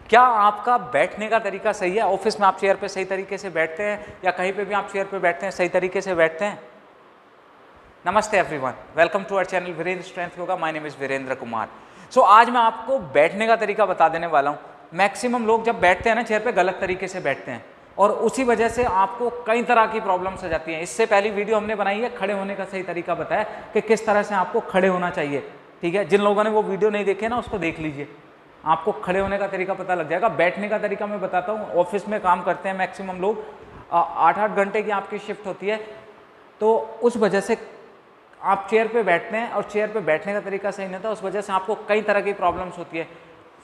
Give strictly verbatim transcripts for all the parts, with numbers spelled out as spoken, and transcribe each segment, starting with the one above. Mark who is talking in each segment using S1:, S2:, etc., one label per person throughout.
S1: क्या आपका बैठने का तरीका सही है? ऑफिस में आप चेयर पे सही तरीके से बैठते हैं या कहीं पे भी आप चेयर पे बैठते हैं सही तरीके से बैठते हैं? नमस्ते everyone, welcome to our channel Virendra strength yoga. My name is Virendra Kumar. So आज मैं आपको बैठने का तरीका बता देने वाला हूँ। मैक्सिमम लोग जब बैठते हैं ना चेयर पे गलत तरीके से बैठते हैं और उसी वजह से आपको कई तरह की प्रॉब्लम्स आ जाती हैं। इससे पहली वीडियो हमने बनाई है खड़े होने का सही तरीका बताया कि किस तरह से आपको खड़े होना चाहिए। ठीक है, जिन लोगों ने वो वीडियो नहीं देखे ना उसको देख लीजिए, आपको खड़े होने का तरीका पता लग जाएगा। बैठने का तरीका मैं बताता हूँ। ऑफिस में काम करते हैं मैक्सिमम लोग, आठ आठ घंटे की आपकी शिफ्ट होती है, तो उस वजह से आप चेयर पे बैठते हैं और चेयर पे बैठने का तरीका सही नहीं होता, उस वजह से आपको कई तरह की प्रॉब्लम्स होती है।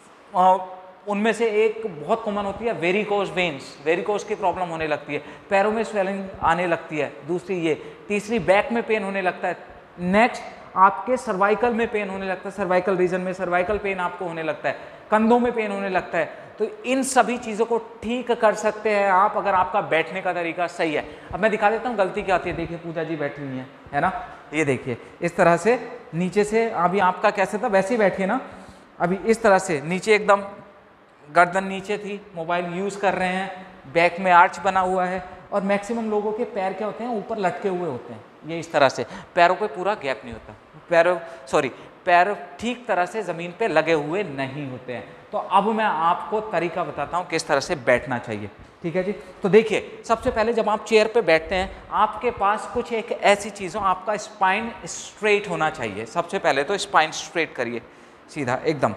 S1: उनमें से एक बहुत कॉमन होती है वेरिकोज वेन्स, वेरिकोज की प्रॉब्लम होने लगती है, पैरों में स्वेलिंग आने लगती है। दूसरी ये, तीसरी बैक में पेन होने लगता है। नेक्स्ट आपके सर्वाइकल में पेन होने लगता है, सर्वाइकल रीजन में सर्वाइकल पेन आपको होने लगता है, कंधों में पेन होने लगता है। तो इन सभी चीज़ों को ठीक कर सकते हैं आप अगर आपका बैठने का तरीका सही है। अब मैं दिखा देता हूँ गलती क्या होती है। देखिए पूजा जी बैठी हुई है, है ना, ये देखिए इस तरह से नीचे से, अभी आपका कैसे था वैसे ही बैठिए ना, अभी इस तरह से नीचे एकदम गर्दन नीचे थी, मोबाइल यूज़ कर रहे हैं, बैक में आर्च बना हुआ है और मैक्सिमम लोगों के पैर क्या होते हैं, ऊपर लटके हुए होते हैं। ये इस तरह से पैरों पे पूरा गैप नहीं होता, पैरों सॉरी पैर ठीक तरह से ज़मीन पे लगे हुए नहीं होते हैं। तो अब मैं आपको तरीका बताता हूँ किस तरह से बैठना चाहिए। ठीक है जी, तो देखिए सबसे पहले जब आप चेयर पे बैठते हैं आपके पास कुछ एक ऐसी चीज़ हो, आपका स्पाइन स्ट्रेट होना चाहिए। सबसे पहले तो स्पाइन स्ट्रेट करिए सीधा एकदम,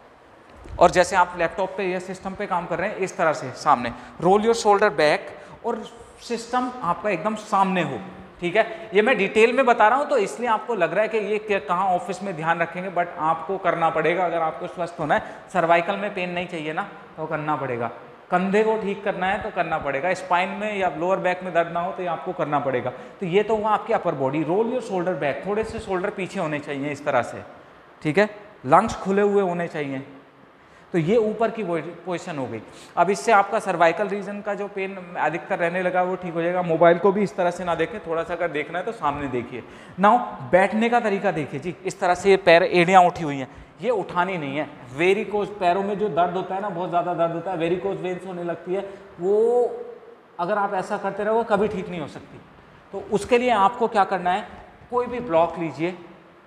S1: और जैसे आप लैपटॉप पे या सिस्टम पे काम कर रहे हैं इस तरह से सामने, रोल योर शोल्डर बैक और सिस्टम आपका एकदम सामने हो। ठीक है, ये मैं डिटेल में बता रहा हूँ तो इसलिए आपको लग रहा है कि ये कहाँ ऑफिस में ध्यान रखेंगे, बट आपको करना पड़ेगा अगर आपको स्वस्थ होना है। सर्वाइकल में पेन नहीं चाहिए ना तो करना पड़ेगा, कंधे को ठीक करना है तो करना पड़ेगा, स्पाइन में या लोअर बैक में दर्द ना हो तो ये आपको करना पड़ेगा। तो ये तो हुआ आपकी upper body. Roll your shoulder back, थोड़े से शोल्डर पीछे होने चाहिए इस तरह से। ठीक है, लंग्स खुले हुए होने चाहिए। तो ये ऊपर की पोजीशन हो गई। अब इससे आपका सर्वाइकल रीजन का जो पेन अधिकतर रहने लगा वो ठीक हो जाएगा। मोबाइल को भी इस तरह से ना देखें, थोड़ा सा अगर देखना है तो सामने देखिए। नाउ बैठने का तरीका देखिए जी, इस तरह से ये पैर एड़ियाँ उठी हुई हैं, ये उठानी नहीं है। वेरिकोज, पैरों में जो दर्द होता है ना, बहुत ज़्यादा दर्द होता है, वेरिकोज वेन्स होने लगती है, वो अगर आप ऐसा करते रहो कभी ठीक नहीं हो सकती। तो उसके लिए आपको क्या करना है, कोई भी ब्लॉक लीजिए,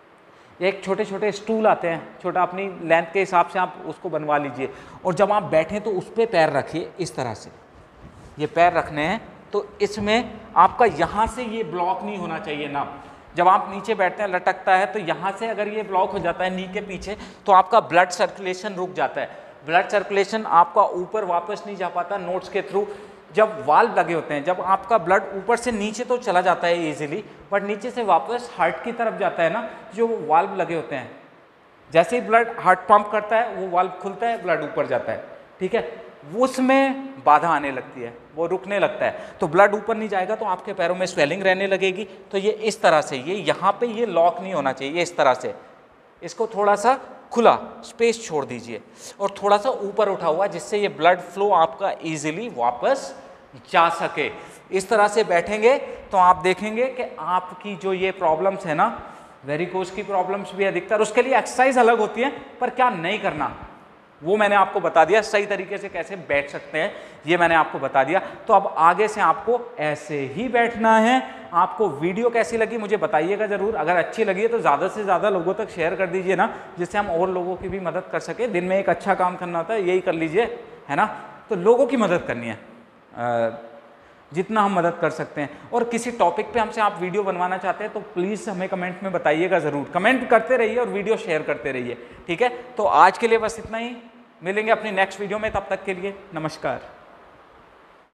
S1: एक छोटे छोटे स्टूल आते हैं, छोटा अपनी लेंथ के हिसाब से आप उसको बनवा लीजिए, और जब आप बैठें तो उस पर पैर रखिए इस तरह से। ये पैर रखने हैं तो इसमें आपका यहाँ से ये ब्लॉक नहीं होना चाहिए ना। जब आप नीचे बैठते हैं लटकता है तो यहाँ से अगर ये ब्लॉक हो जाता है नी के पीछे तो आपका ब्लड सर्कुलेशन रुक जाता है। ब्लड सर्कुलेशन आपका ऊपर वापस नहीं जा पाता नोट्स के थ्रू। जब वाल्व लगे होते हैं, जब आपका ब्लड ऊपर से नीचे तो चला जाता है इजीली, बट नीचे से वापस हार्ट की तरफ जाता है ना, जो वाल्व लगे होते हैं, जैसे ही ब्लड हार्ट पंप करता है वो वाल्व खुलता है, ब्लड ऊपर जाता है। ठीक है, उसमें बाधा आने लगती है, वो रुकने लगता है, तो ब्लड ऊपर नहीं जाएगा तो आपके पैरों में स्वेलिंग रहने लगेगी। तो ये इस तरह से, ये यहाँ पे ये लॉक नहीं होना चाहिए, इस तरह से इसको थोड़ा सा खुला स्पेस छोड़ दीजिए और थोड़ा सा ऊपर उठा हुआ, जिससे ये ब्लड फ्लो आपका इजीली वापस जा सके। इस तरह से बैठेंगे तो आप देखेंगे कि आपकी जो ये प्रॉब्लम्स है ना, वेरिकोज की प्रॉब्लम्स भी अधिकतर, उसके लिए एक्सरसाइज अलग होती है, पर क्या नहीं करना वो मैंने आपको बता दिया। सही तरीके से कैसे बैठ सकते हैं ये मैंने आपको बता दिया। तो अब आगे से आपको ऐसे ही बैठना है। आपको वीडियो कैसी लगी मुझे बताइएगा ज़रूर। अगर अच्छी लगी है तो ज़्यादा से ज़्यादा लोगों तक शेयर कर दीजिए ना, जिससे हम और लोगों की भी मदद कर सके। दिन में एक अच्छा काम करना होता है, यही कर लीजिए, है ना। तो लोगों की मदद करनी है आ, जितना हम मदद कर सकते हैं। और किसी टॉपिक पे हमसे आप वीडियो बनवाना चाहते हैं तो प्लीज़ हमें कमेंट में बताइएगा ज़रूर। कमेंट करते रहिए और वीडियो शेयर करते रहिए। ठीक है, तो आज के लिए बस इतना ही। मिलेंगे अपनी नेक्स्ट वीडियो में, तब तक के लिए नमस्कार।